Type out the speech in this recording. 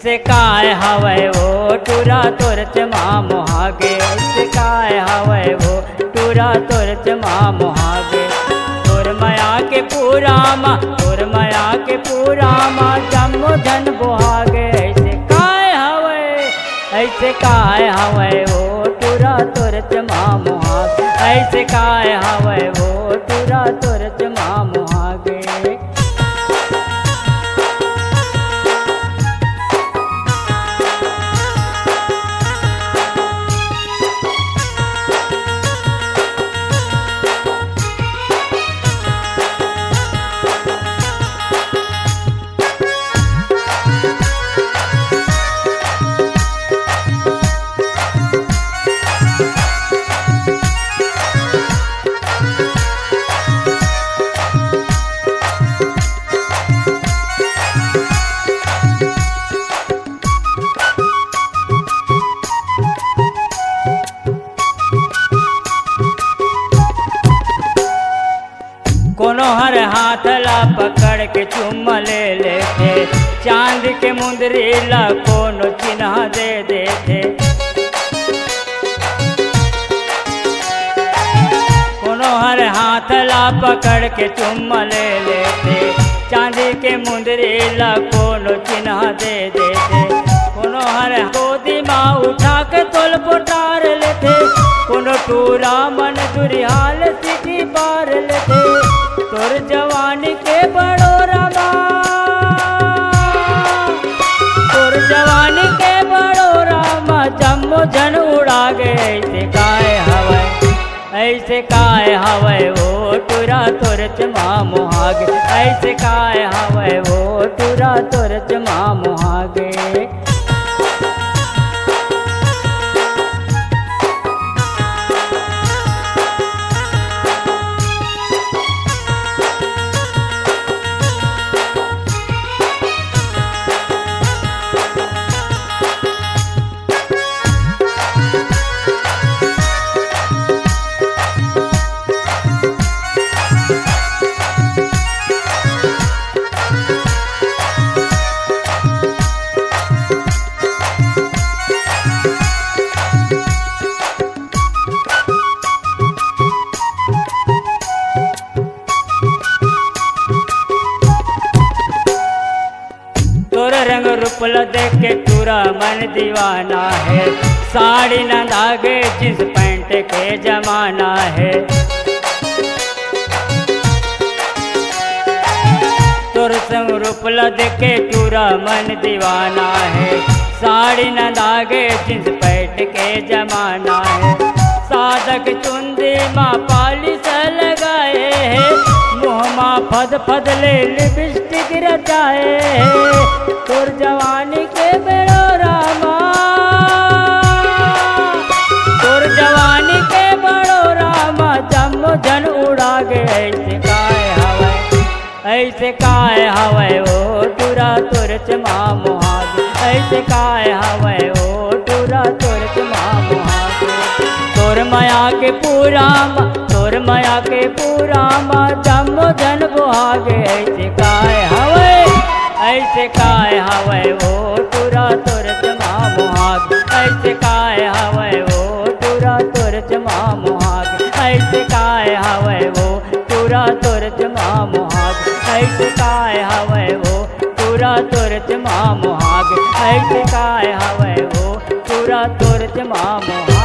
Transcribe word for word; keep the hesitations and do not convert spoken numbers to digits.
ऐसे काय हवै वो टूरा तुरच माँ मोहागे। ऐसे काय हवै वो टूरा तुरच माँ मोहागे। तोर माया के पूरा माँ तोर माया के पूरा माँ जम्मो धन बोहागे। ऐसे काय हवै ऐसे काय हवै वो टूरा तुरच माँ मोहागे। ऐसे काय हवै वो टूरा तुरच माँ मोहागे। कोनो हर हाथ ला पकड़ के चुम्मा ले लेते। चांद के मुंदरी ला कोनो चिन्ह दे देते। कोनो हर हाथ ला पकड़ के चुम्मा ले लेते। चांदी के मुंदरी ला कोनो चिन्ह दे देते। कोनो हर गोदी माँ उठा के तोल पोटार लेते। कोनो टूरा मन दुरिहाल सिटी पार लेते। तोर जवानी के बड़ो रमा तोर जवानी के बड़ो रमा जम्मो जन उड़ा गे। ऐसे काय हवै ऐसे काय हवै वो टूरा तुरच माँ मोहागे। ऐसे काय हवै वो टूरा तुरच माँ मोहागे। रंग रूपल देख के टूरा मन दीवाना है। साड़ी न दागे जींस पैंट के जमाना है। तोर संग रूपल देख के टूरा मन दीवाना है। साड़ी न दागे जींस पैंट के जमाना है। सादक चुंदी माँ पालिश लगाए है। मुँह माँ फद फद ले लिपस्टिक रचाए है। तोर जवानी के बेड़ो रामा तोर जवानी के बड़ो रामा जम्मो जन उड़ा गे। ऐसे काय हवै ऐसे काय हवै वो टूरा तुरच माँ मोहागे। ऐसे काय हवै वो टूरा तुरच माँ मोहागे। तोर माया के पूरा माँ तोर माया के पूरा माँ जम्मो जन बोहागे। ऐसे काय हवै ऐसे काय हवै वो टूरा तुरच माँ मोहागे। ऐसे काय हवै वो टूरा तुरच माँ मोहागे। ऐसे काय हवै वो टूरा तुरच माँ मोहागे। ऐसे काय हवै वो टूरा तुरच माँ मोहागे। ऐसे काय हवै वो टूरा तुरच माँ मोहागे।